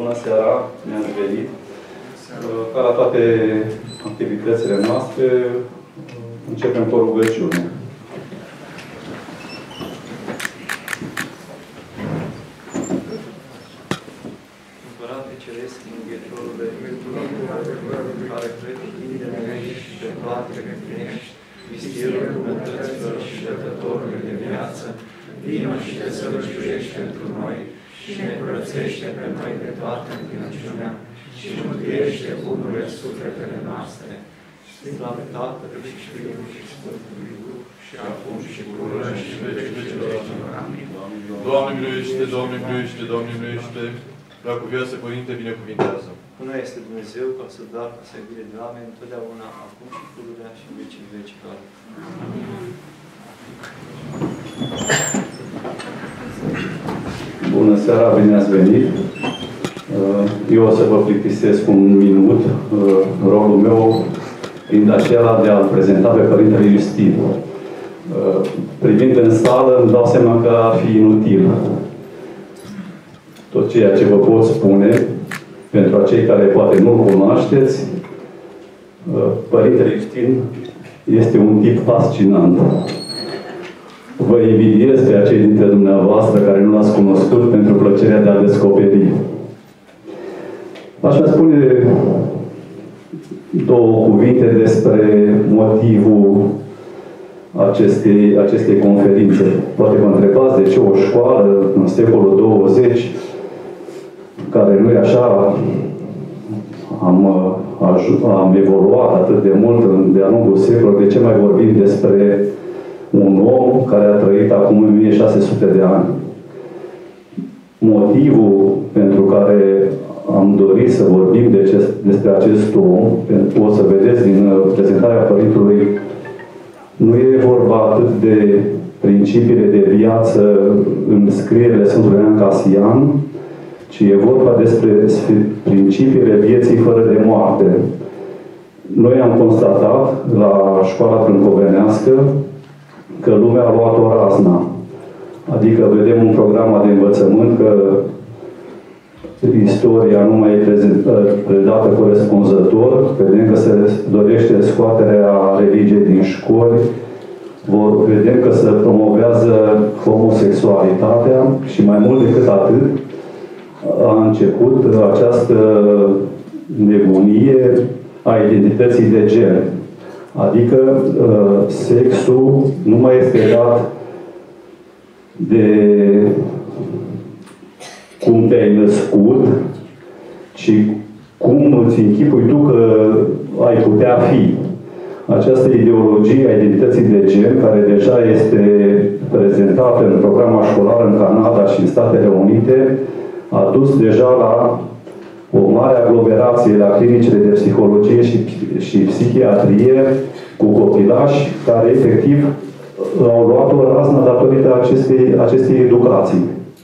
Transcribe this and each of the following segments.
Bună seara, ne-ați venit. Ca la toate activitățile noastre, începem cu o rugăciune. Împărate Ceresc, Mângâietorule, care pretutindeni ești și pe toate împlinești, vistirul bunătăților și dătătorului de viață, vină și te sălășuiești pentru noi și ne curățește pe noi de toată întinăciunea și mântuiește bunurile sufletele noastre. Slavă Tatălui și Fiului și Sfântului Duh, și acum și pururea și în vecii vecilor. Amin. Doamne miluiește, Doamne miluiește, Doamne miluiește, Preacuvioasă Părinte, binecuvintează. Până este Dumnezeu, ca să da, ca să iubire de oameni, întotdeauna, acum și pururea și în vecii vecilor. Amin. Bună seara, bine ați venit. Eu o să vă plictisesc un minut, rolul meu fiind acela de a-l prezenta pe Părintele Iustin. Privind în sală, îmi dau seama că ar fi inutil tot ceea ce vă pot spune, pentru acei care poate nu-l cunoașteți. Părintele Iustin este un tip fascinant. Vă invidiez pe acei dintre dumneavoastră care nu l-ați cunoscut pentru plăcerea de a descoperi. Aș vrea spune două cuvinte despre motivul acestei conferințe. Poate vă întrebați de ce o școală în secolul 20, care nu e așa, am evoluat atât de mult de-a lungul secolului, de ce mai vorbim despre un om care a trăit acum 1600 de ani. Motivul pentru care am dorit să vorbim despre acest om, o să vedeți din prezentarea Părintelui, nu e vorba atât de principiile de viață în scrierile Sfântului Ioan Casian, ci e vorba despre principiile vieții fără de moarte. Noi am constatat la școala prâncovenească că lumea a luat-o razna. Adică vedem un program de învățământ că istoria nu mai e predată corespunzător, vedem că se dorește scoaterea religiei din școli, vedem că se promovează homosexualitatea și mai mult decât atât a început această nebunie a identității de gen. Adică sexul nu mai este dat de cum te-ai născut, ci cum îți închipui tu că ai putea fi. Această ideologie a identității de gen, care deja este prezentată în programa școlară în Canada și în Statele Unite, a dus deja la o mare aglomerație la clinicile de psihologie și psihiatrie cu copilași care efectiv au luat o raznă datorită acestei educații.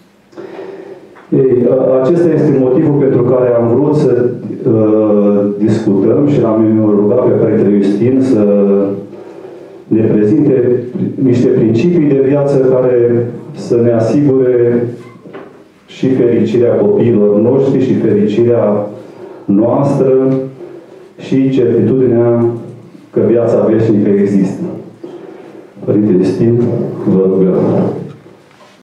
Ei, acesta este motivul pentru care am vrut să discutăm și l-am rugat pe Părintele Iustin să ne prezinte niște principii de viață care să ne asigure și fericirea copiilor noștri și fericirea noastră și certitudinea că viața veșnică există. Părinte Iustin, vă rugăm.